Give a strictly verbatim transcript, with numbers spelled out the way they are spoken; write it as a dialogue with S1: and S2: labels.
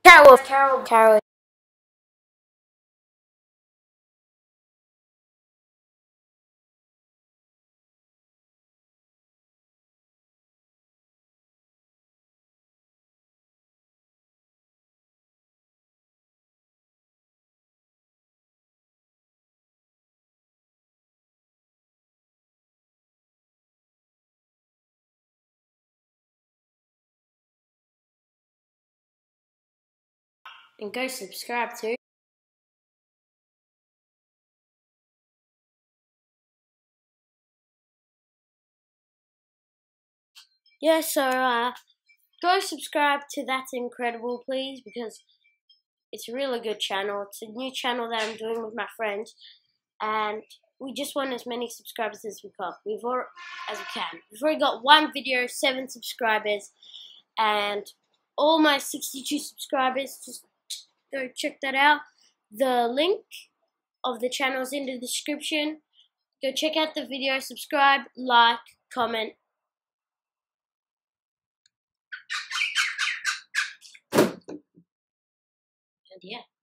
S1: Carol, Carol, Carol. And go subscribe too. Yeah, so uh, go subscribe to That's Incredible, please, because it's a really good channel. It's a new channel that I'm doing with my friends, and we just want as many subscribers as we got. We've already, as we can. We've already got one video, seven subscribers, and all my sixty-two subscribers. Just go check that out. The link of the channel is in the description. Go check out the video, subscribe, like, comment. And yeah.